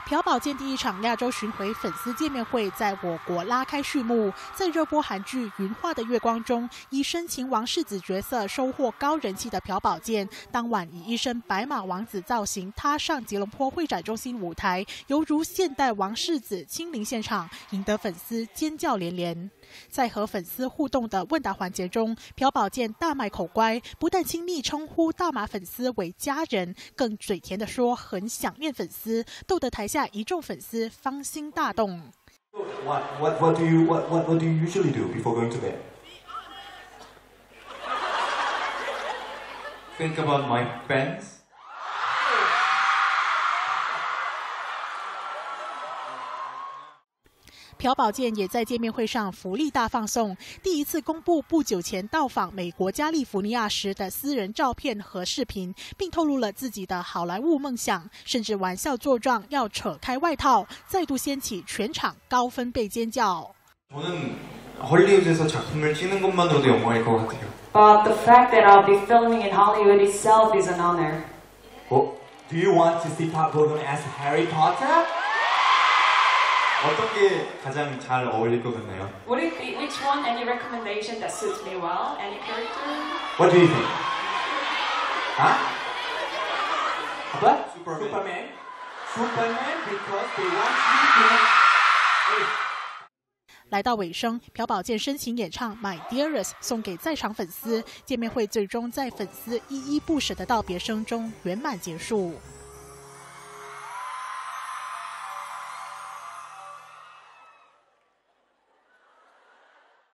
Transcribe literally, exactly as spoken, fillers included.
朴宝剑第一场亚洲巡回粉丝见面会在我国拉开序幕，在热播韩剧《云画的月光》中，以深情王世子角色收获高人气的朴宝剑，当晚以一身白马王子造型踏上吉隆坡会展中心舞台，犹如现代王世子亲临现场，引得粉丝尖叫连连。在和粉丝互动的问答环节中，朴宝剑大卖口乖，不但亲密称呼大马粉丝为家人，更嘴甜地说很想念粉丝，逗得台下一众粉丝芳心大动。 What what what do you what what what do you usually do before going to bed? Think about my fans. 朴宝剑也在见面会上福利大放送，第一次公布不久前到访美国加利福尼亚时的私人照片和视频，并透露了自己的好莱坞梦想，甚至玩笑作状要扯开外套，再度掀起全场高分贝尖叫。 저는 헐리우드에서 작품을 찍는 것만으로도 영광일 것 같아요. But the fact that I'll be filming in Hollywood itself is an honor. Oh, do you want to see Park Bo-gum as Harry Potter? 어떤 게 가장 잘 어울릴 것 같나요? Would it be which one? Any recommendation that suits me well? Any character? What do you think? Huh? What? Superman. Superman? Superman because they want you to. 来到尾声，朴宝剑深情演唱《My Dearest》送给在场粉丝。见面会最终在粉丝依依不舍的道别声中圆满结束。